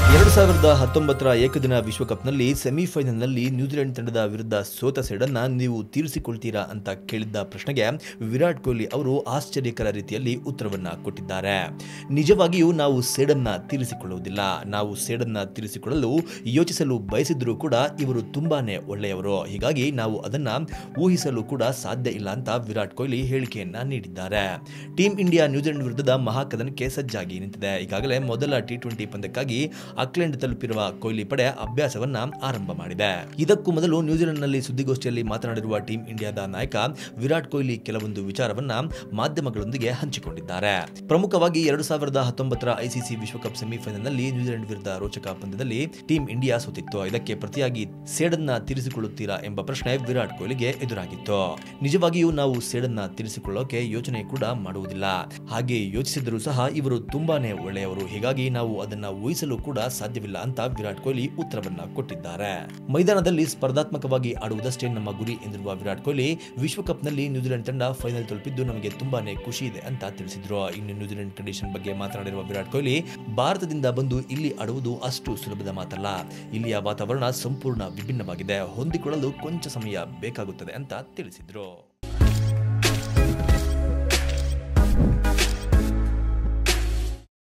2019ರ ಏಕದಿನ ವಿಶ್ವಕಪ್ನಲ್ಲಿ ಸೆಮಿಫೈನಲ್ನಲ್ಲಿ ನ್ಯೂಜಿಲೆಂಡ್ ತಂಡದ ವಿರುದ್ಧ ಸೋತ ಸೇಡನ್ನ ನೀವು ತೀರಿಸಿಕೊಳ್ತೀರಾ ಅಂತ ಕೇಳಿದ್ದ ಪ್ರಶ್ನೆಗೆ ವಿರಾಟ್ ಕೊಹ್ಲಿ ಅವರು ಆಶ್ಚರ್ಯಕರ ರೀತಿಯಲ್ಲಿ ಉತ್ತರವನ್ನ ಕೊಟ್ಟಿದ್ದಾರೆ. ನಿಜವಾಗಿಯೂ ನಾವು ಸೇಡನ್ನ ತೀರಿಸಿಕೊಳ್ಳುವುದಿಲ್ಲ. ನಾವು ಸೇಡನ್ನ ತೀರಿಸಿಕೊಳ್ಳಲು ಯೋಚಿಸಲು ಬಯಸಿದ್ರೂ ಕೂಡ ಇವರು ತುಂಬಾನೇ ಒಳ್ಳೆಯವರು. ಹೀಗಾಗಿ ನಾವು ಅದನ್ನ ಊಹಿಸಲು ಕೂಡ ಸಾಧ್ಯ ಇಲ್ಲ ಅಂತ ವಿರಾಟ್ ಕೊಹ್ಲಿ ಹೇಳಿಕೆಯನ್ನ ನೀಡಿದ್ದಾರೆ. ಟೀಮ್ ಇಂಡಿಯಾ ನ್ಯೂಜಿಲೆಂಡ್ ವಿರುದ್ಧದ ಮಹಾಕದನಕ್ಕೆ ಸಜ್ಜಾಗಿ ನಿಂತಿದೆ. ಈಗಾಗಲೇ ಮೊದಲ ಟಿ20 ಪಂದ್ಯಕ್ಕಾಗಿ ಆಕ್ಲೆಂಡ್ ತಲುಪಿರುವ ಕೊಹ್ಲಿ ಪಡೆ ಅಭ್ಯಾಸವನ್ನ ಆರಂಭ ಮಾಡಿದೆ. ಇದಕ್ಕೂ ಮೊದಲು ನ್ಯೂಜಿಲೆಂಡ್ನಲ್ಲಿ ಸುದ್ದಿಗೋಷ್ಠಿಯಲ್ಲಿ ಮಾತನಾಡಿರುವ ಟೀಮ್ ಇಂಡಿಯಾದ ನಾಯಕ ವಿರಾಟ್ ಕೊಹ್ಲಿ ಕೆಲವೊಂದು ವಿಚಾರವನ್ನ ಮಾಧ್ಯಮಗಳೊಂದಿಗೆ ಹಂಚಿಕೊಂಡಿದ್ದಾರೆ. ಪ್ರಮುಖವಾಗಿ 2019ರ ಐಸಿಸಿ ವಿಶ್ವಕಪ್ ಸೆಮಿಫೈನಲ್ನಲ್ಲಿ ನ್ಯೂಜಿಲೆಂಡ್ ವಿರುದ್ಧ ರೋಚಕ ಪಂದ್ಯದಲ್ಲಿ ಟೀಮ್ ಇಂಡಿಯಾ ಸೋತಿತ್ತು. ಇದಕ್ಕೆ ಪ್ರತಿಯಾಗಿ ಸೇಡನ್ನ ತೀರಿಸಿಕೊಳ್ಳುತ್ತೀರಾ ಎಂಬ ಪ್ರಶ್ನೆ ವಿರಾಟ್ ಕೊಹ್ಲಿಗೆ ಎದುರಾಗಿತ್ತು. ನಿಜವಾಗಿಯೂ ನಾವು ಸೇಡನ್ನ ತೀರಿಸಿಕೊಳ್ಳೋಕೆ ಯೋಚನೆ ಕೂಡ ಮಾಡುವುದಿಲ್ಲ. ಹಾಗೆ ಯೋಚಿಸಿದರೂ ಸಹ ಇವರು ತುಂಬಾನೇ ಒಳ್ಳೆಯವರು. ಹೀಗಾಗಿ ನಾವು ಅದನ್ನ ಊಹಿಸಲು ಕೂಡ ಸಾಧ್ಯವಿಲ್ಲ ಅಂತ ವಿರಾಟ್ ಕೊಹ್ಲಿ ಉತ್ತರವನ್ನ ಕೊಟ್ಟಿದ್ದಾರೆ. ಮೈದಾನದಲ್ಲಿ ಸ್ಪರ್ಧಾತ್ಮಕವಾಗಿ ಆಡುವುದಷ್ಟೇ ನಮ್ಮ ಗುರಿ ಎಂದಿರುವ ವಿರಾಟ್ ಕೊಹ್ಲಿ ವಿಶ್ವಕಪ್ನಲ್ಲಿ ನ್ಯೂಜಿಲೆಂಡ್ ತಂಡ ಫೈನಲ್ ತಲುಪಿದ್ದು ನಮಗೆ ತುಂಬಾನೇ ಖುಷಿ ಇದೆ ಅಂತ ತಿಳಿಸಿದ್ರು. ಇನ್ನು ನ್ಯೂಜಿಲೆಂಡ್ ಕಂಡೀಷನ್ ಬಗ್ಗೆ ಮಾತನಾಡಿರುವ ವಿರಾಟ್ ಕೊಹ್ಲಿ, ಭಾರತದಿಂದ ಬಂದು ಇಲ್ಲಿ ಆಡುವುದು ಅಷ್ಟು ಸುಲಭದ ಮಾತಲ್ಲ. ಇಲ್ಲಿಯ ವಾತಾವರಣ ಸಂಪೂರ್ಣ ವಿಭಿನ್ನವಾಗಿದೆ. ಹೊಂದಿಕೊಳ್ಳಲು ಕೊಂಚ ಸಮಯ ಬೇಕಾಗುತ್ತದೆ ಅಂತ ತಿಳಿಸಿದ್ರು.